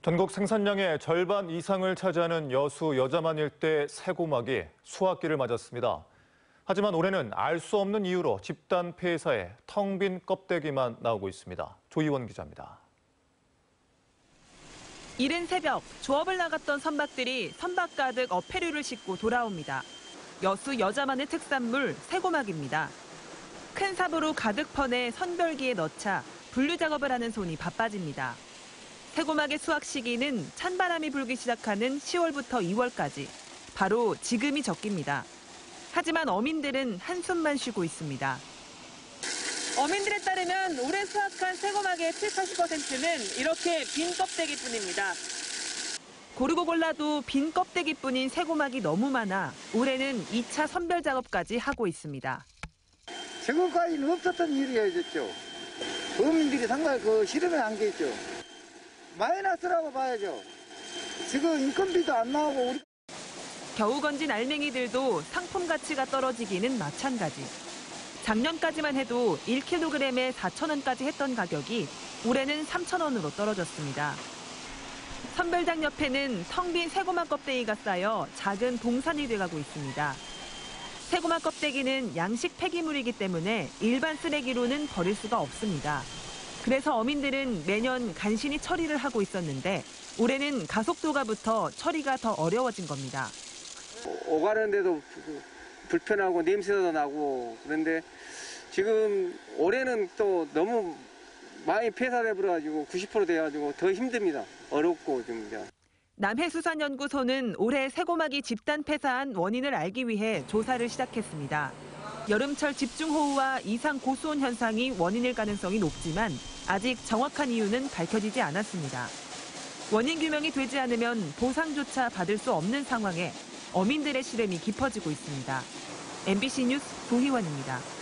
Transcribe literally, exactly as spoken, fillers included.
전국 생산량의 절반 이상을 차지하는 여수 여자만 일대 새고막이 수확기를 맞았습니다. 하지만 올해는 알 수 없는 이유로 집단 폐사에 텅 빈 껍데기만 나오고 있습니다. 조이원 기자입니다. 이른 새벽 조업을 나갔던 선박들이 선박 가득 어패류를 싣고 돌아옵니다. 여수 여자만의 특산물 새고막입니다. 큰 삽으로 가득 퍼내 선별기에 넣자 분류 작업을 하는 손이 바빠집니다. 새고막의 수확 시기는 찬바람이 불기 시작하는 시월부터 이월까지, 바로 지금이 적기입니다. 하지만 어민들은 한숨만 쉬고 있습니다. 어민들에 따르면 올해 수확한 새고막의 칠십, 팔십 퍼센트는 이렇게 빈 껍데기뿐입니다. 고르고 골라도 빈 껍데기뿐인 새고막이 너무 많아 올해는 이 차 선별 작업까지 하고 있습니다. 지금까지는 없었던 일이었죠. 어민들이 상당히 그 실험에 안겨있죠. 마이너스라고 봐야죠. 지금 인건비도 안 나오고 우리... 겨우 건진 알맹이들도 상품 가치가 떨어지기는 마찬가지. 작년까지만 해도 일 킬로그램에 사천 원까지 했던 가격이 올해는 삼천 원으로 떨어졌습니다. 선별장 옆에는 텅 빈 새고막 껍데기가 쌓여 작은 동산이 돼가고 있습니다. 새고막 껍데기는 양식 폐기물이기 때문에 일반 쓰레기로는 버릴 수가 없습니다. 그래서 어민들은 매년 간신히 처리를 하고 있었는데 올해는 가속도가 붙어 처리가 더 어려워진 겁니다. 오가는데도 불편하고 냄새도 나고 그런데 지금 올해는 또 너무 많이 폐사돼 버려가지고 구십 퍼센트 돼가지고 더 힘듭니다. 어렵고 좀. 남해수산연구소는 올해 새고막이 집단 폐사한 원인을 알기 위해 조사를 시작했습니다. 여름철 집중호우와 이상 고수온 현상이 원인일 가능성이 높지만 아직 정확한 이유는 밝혀지지 않았습니다. 원인 규명이 되지 않으면 보상조차 받을 수 없는 상황에 어민들의 시름이 깊어지고 있습니다. 엠비씨 뉴스 조희원입니다.